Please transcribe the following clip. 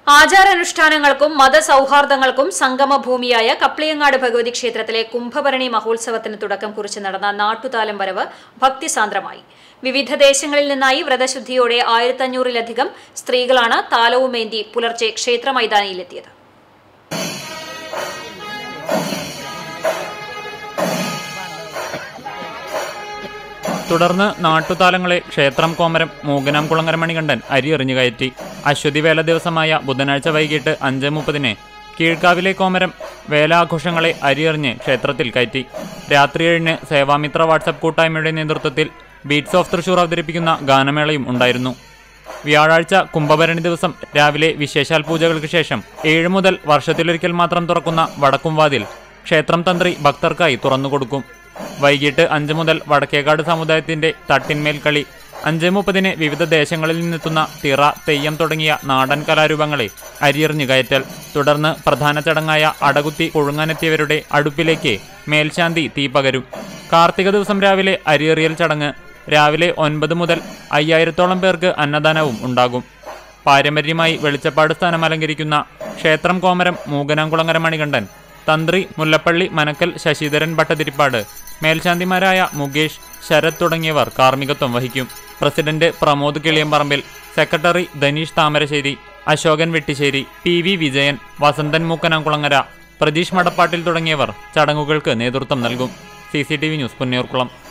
ആചാരാനുഷ്ഠാനങ്ങൾക്കും മതസൗഹാർദ്ദങ്ങൾക്കും സംഗമഭൂമിയായ കപ്ലിയങ്ങാട് ഭഗവതി ക്ഷേത്രത്തിലെ കുംഭഭരണി മഹോത്സവത്തിന് തുടക്കം കുറിച്ച് നടന്ന നാട്ടുതാലം വരവ് ഭക്തിസാന്ദ്രമായി. വിവിധ ദേശങ്ങളിൽ നിന്നായി വ്രതശുദ്ധിയോടെ 1500-ലധികം സ്ത്രീകളാണ് താലവുമേന്തി പുലർച്ചെ ക്ഷേത്രമൈതാനിയിലെത്തിയത്. തുടർന്ന് നാട്ടുതാലങ്ങളെ ക്ഷേത്രം കോമരം മൂകനാംകുളങ്ങര മണികണ്ഠൻ അരിയെറിഞ്ഞു കയറ്റി. അശ്വതിവേല ദിവസമായ ബുധനാഴ്ച വൈകിട്ട് 5:30 കീഴ്ക്കാവിലെ കോമരം വേലാഘോഷങ്ങളെ അരിയെറിഞ്ഞ് ക്ഷേത്രത്തിൽ കയറ്റി. രാത്രി 7 സേവാമിത്ര വാട്സപ്പ് കൂട്ടായ്മയുടെ നേതൃത്വത്തിൽ ബീറ്റ്സ് ഓഫ് തൃശൂർ അവതരിപ്പിക്കുന്ന ഗാനമേളയും ഉണ്ടായിരുന്നു. വ്യാഴാഴ്ച കുംഭഭരണി ദിവസം രാവിലെ വിശേഷാൽ പൂജകൾക്ക് ശേഷം 7 മുതൽ വർഷത്തിലൊരിക്കൽ മാത്രം തുറക്കുന്ന വടക്കുംവാതിൽ ക്ഷേത്രം തന്ത്രി ഭക്തർക്കായി തുറന്നുകൊടുക്കും. വൈകിട്ട് 5 മുതൽ വടക്കേക്കാട് സമുദായത്തിന്റെ തട്ടിന്മേൽ കളി, 5:30 വിവിധ ദേശങ്ങളിൽ നിന്നെത്തുന്ന തിറ, തെയ്യം തുടങ്ങിയ നാടൻ കലാരൂപങ്ങളെ അരിയെറിഞ്ഞു കയറ്റൽ. തുടർന്ന് പ്രധാന ചടങ്ങായ അടകുത്തി കൊഴുങ്ങാനെത്തിയവരുടെ അടുപ്പിലേക്ക് മേൽശാന്തി തീ പകരും. കാർത്തിക ദിവസം രാവിലെ അരിയെറിയൽ ചടങ്ങ്. രാവിലെ 9 മുതൽ 5000-ഓളം പേർക്ക് അന്നദാനവും ഉണ്ടാകും. പാരമ്പര്യമായി വെളിച്ചപ്പാട് സ്ഥാനം അലങ്കരിക്കുന്ന ക്ഷേത്രം കോമരം മൂകനാംകുളങ്ങര മണികണ്ഠൻ, തന്ത്രി മുല്ലപ്പള്ളി മനക്കൽ ശശിധരൻ ഭട്ടതിരിപ്പാട്, മേൽശാന്തിമാരായ മുകേഷ്, ശരത് തുടങ്ങിയവർ കാർമ്മികത്വം വഹിക്കും. President Pramod Kiliyamparambil, secretary Dhaneesh Thamarassery, Ashokan Vettissery, PV Vijayan, Vasanthan Mookkanamkulangara, Pratheesh Madappattil തുടങ്ങിയവർ ചടങ്ങുകൾക്ക് നേതൃത്വം നൽകും. CCTV news Punnayurkulam.